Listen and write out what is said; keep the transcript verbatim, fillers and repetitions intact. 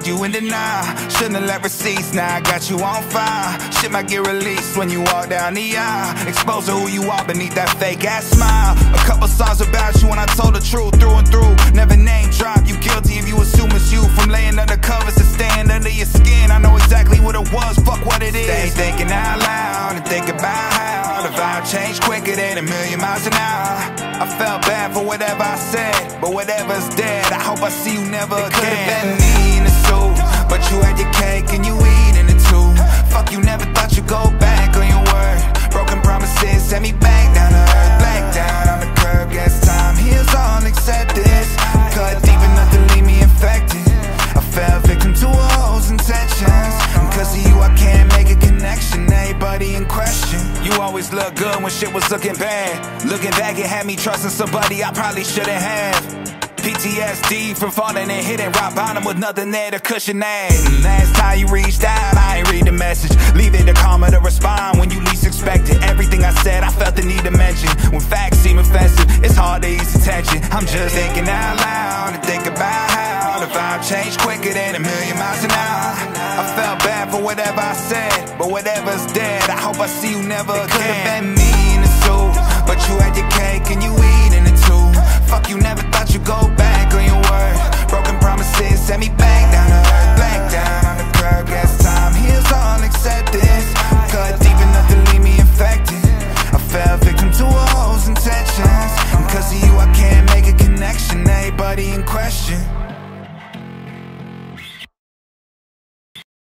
you in denial. Shouldn't have left receipts, now I got you on fire. Shit might get released when you walk down the aisle. Exposed to who you are beneath that fake ass smile. A couple songs about you and I told the truth through and through. Never name drop, you guilty if you assume it's you. From laying under covers to staying under your skin, I know exactly what it was, fuck what it is. Stay thinking out loud and think about how the vibe changed quicker than a million miles an hour. I felt bad for whatever I said, but whatever's dead, I hope I see you never it again. Could've been me in the suit, but you had your cake and you eating it too. Fuck, you never thought you'd go back on your word. Broken promises sent me back down to earth. Black down on the curb, guess time heals all, accept this. Cut deep enough to leave me infected. I fell victim to a hoe's intentions, and cause of you I can't make a connection. Everybody in question. You always look good when shit was looking bad. Looking back, it had me trusting somebody I probably shouldn't have. P T S D from falling and hitting rock bottom with nothing there to cushion that. And last time you reached out, I ain't read the message. Leave it to karma to respond when you least expect it. Everything I said, I felt the need to mention. When facts seem offensive, it's hard to ease attention. I'm just thinking out loud and think about how the vibe changed quicker than a million miles an hour. I felt bad for whatever I said, but whatever's dead, I hope I see you never it again. Could've been me in the suit, but you had your cake and you eating it too. Fuck, you never thought you'd go back on your word. Broken promises sent me back down to earth. Black down on the curb, guess time heals all, accept this. Cut deep enough to leave me infected. I fell victim to a hoe's intentions, and cause of you I can't make a connection. Everybody in question.